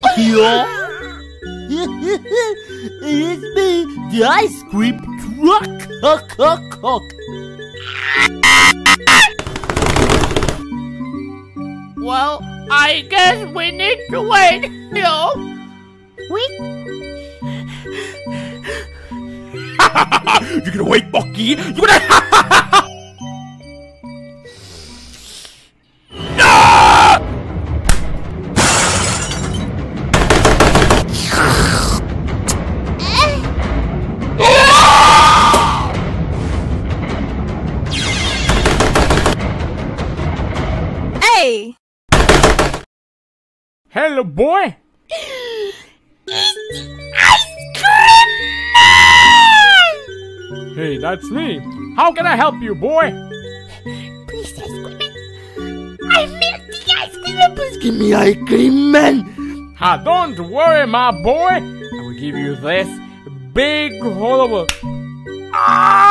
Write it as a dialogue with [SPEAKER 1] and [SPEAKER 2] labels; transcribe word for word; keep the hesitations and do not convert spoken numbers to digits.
[SPEAKER 1] Yeah. It's me, the ice cream truck.
[SPEAKER 2] Well, I guess we need to wait here.
[SPEAKER 3] Wait.
[SPEAKER 4] You're gonna wait, monkey. You're gonna.
[SPEAKER 3] Hey!
[SPEAKER 2] Hello, boy. Hey, that's me. How can I help you, boy?
[SPEAKER 3] Please, ice cream man. I made the ice cream man.
[SPEAKER 1] Please give me ice cream, man.
[SPEAKER 2] Ah, don't worry, my boy. I will give you this big hole of a... Ah!